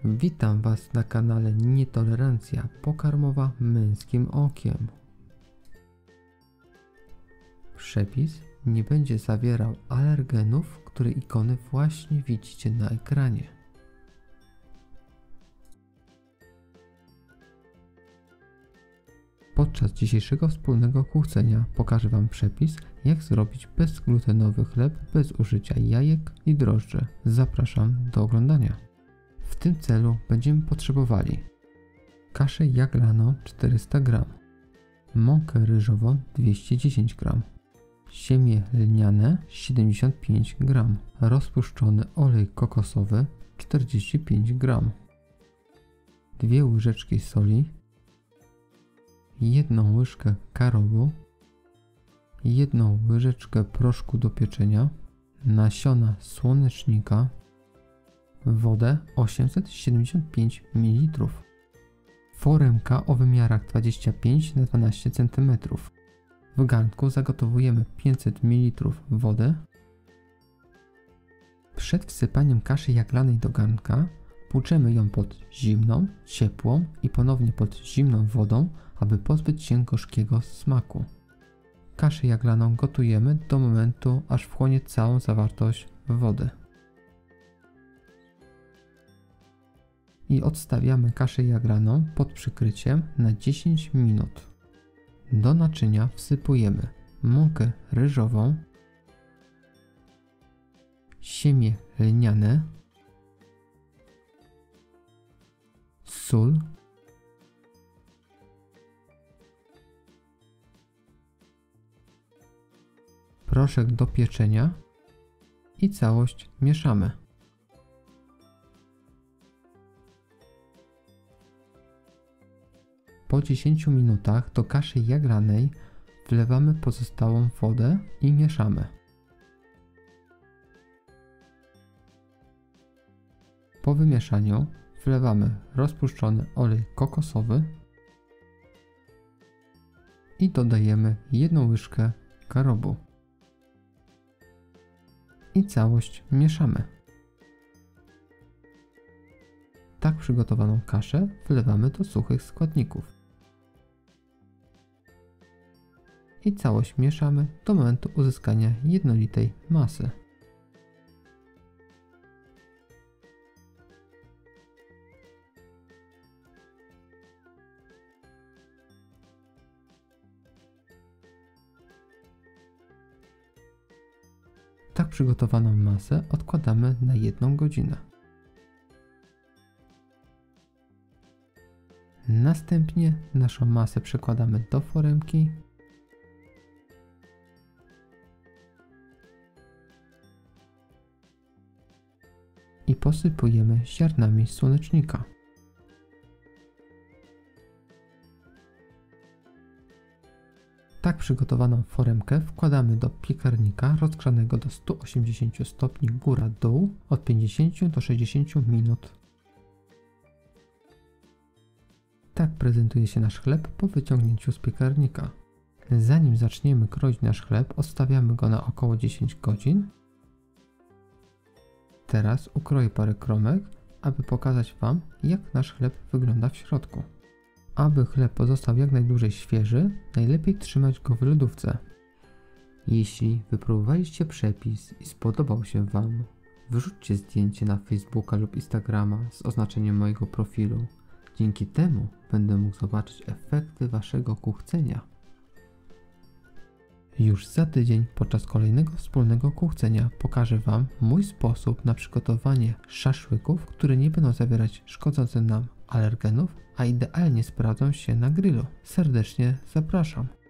Witam Was na kanale Nietolerancja pokarmowa męskim okiem. Przepis nie będzie zawierał alergenów, które ikony właśnie widzicie na ekranie. Podczas dzisiejszego wspólnego kuchcenia pokażę Wam przepis, jak zrobić bezglutenowy chleb bez użycia jajek i drożdży. Zapraszam do oglądania. W tym celu będziemy potrzebowali kaszę jaglaną 400 g, mąkę ryżową 210 g, siemię lniane 75 g, rozpuszczony olej kokosowy 45 g, 2 łyżeczki soli, 1 łyżkę karobu, 1 łyżeczkę proszku do pieczenia, nasiona słonecznika, wodę 875 ml, foremka o wymiarach 25 na 12 cm. W garnku zagotowujemy 500 ml wody. Przed wsypaniem kaszy jaglanej do garnka płuczemy ją pod zimną, ciepłą i ponownie pod zimną wodą, aby pozbyć się gorzkiego smaku. Kaszę jaglaną gotujemy do momentu, aż wchłonie całą zawartość wody. I odstawiamy kaszę jaglaną pod przykryciem na 10 minut. Do naczynia wsypujemy mąkę ryżową, siemię lniane, sól, proszek do pieczenia i całość mieszamy. Po 10 minutach do kaszy jaglanej wlewamy pozostałą wodę i mieszamy. Po wymieszaniu wlewamy rozpuszczony olej kokosowy i dodajemy 1 łyżkę karobu. I całość mieszamy. Tak przygotowaną kaszę wlewamy do suchych składników. I całość mieszamy do momentu uzyskania jednolitej masy. Tak przygotowaną masę odkładamy na 1 godzinę. Następnie naszą masę przekładamy do foremki i posypujemy ziarnami słonecznika. Tak przygotowaną foremkę wkładamy do piekarnika rozgrzanego do 180 stopni góra-dół od 50 do 60 minut. Tak prezentuje się nasz chleb po wyciągnięciu z piekarnika. Zanim zaczniemy kroić nasz chleb, odstawiamy go na około 10 godzin. Teraz ukroję parę kromek, aby pokazać Wam, jak nasz chleb wygląda w środku. Aby chleb pozostał jak najdłużej świeży, najlepiej trzymać go w lodówce. Jeśli wypróbowaliście przepis i spodobał się Wam, wrzućcie zdjęcie na Facebooka lub Instagrama z oznaczeniem mojego profilu. Dzięki temu będę mógł zobaczyć efekty Waszego kuchcenia. Już za tydzień podczas kolejnego wspólnego kuchcenia pokażę Wam mój sposób na przygotowanie szaszłyków, które nie będą zawierać szkodzących nam alergenów, a idealnie sprawdzą się na grillu. Serdecznie zapraszam.